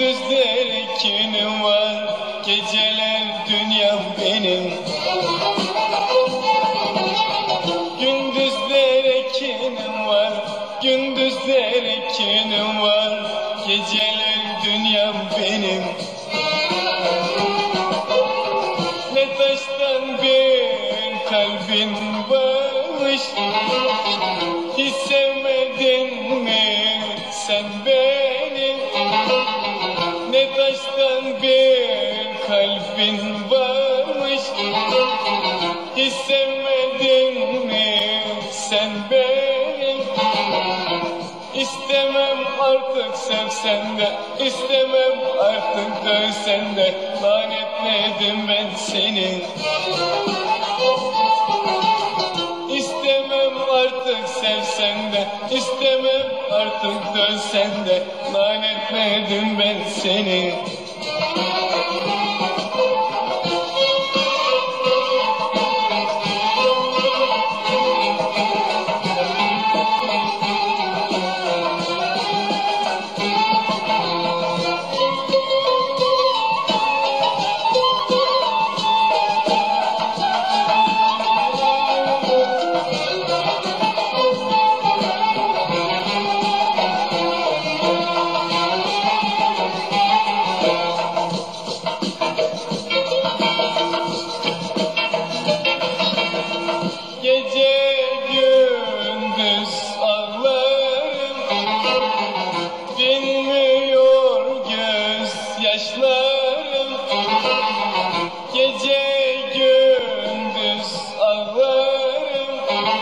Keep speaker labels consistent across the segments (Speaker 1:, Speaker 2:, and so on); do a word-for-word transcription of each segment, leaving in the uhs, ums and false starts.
Speaker 1: Gündüzler kinim var, geceler dünyam benim. Gündüzler kinim var, gündüzler kinim var, geceler dünyam benim. Ne taştan bir kalbin varmış, hiç sevmedin mi sen beni? Ne taştan bir kalbin varmış, hiç sevmedin mi sen beni? İstemem artık sevsen de, istemem artık dövsen de, lanetledim ben seni. İstemem artık sevsen de, istemem artık dövsen de, lanetledim ben seni. Gece gündüz ağlarım, dinmiyor gözyaşlarım. Gece gündüz ağlarım,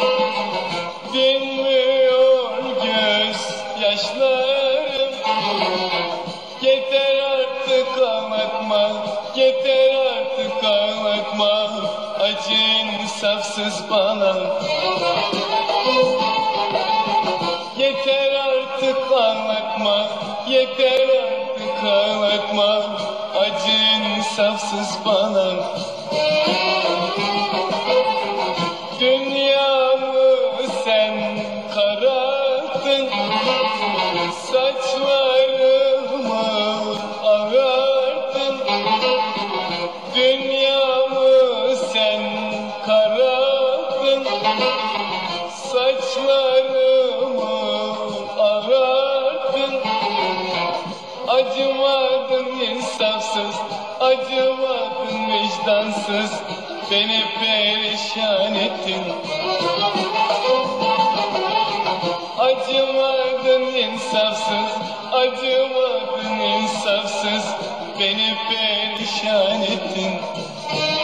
Speaker 1: dinmiyor gözyaşlarım. Yeter artık ağlatma, yeter artık ağlatma, acı insafsız bana. Yeter artık ağlatma, yeter artık ağlatma, acı insafsız bana. Dünyamı sen kararttın, saçlarımı ağarttın. Dünyamı sen kararttın, saçlarımı ağarttın. Acımadın insafsız, acımadın vicdansız, beni perişan ettin. Acımadın insafsız, acımadın insafsız, beni perişan ettin.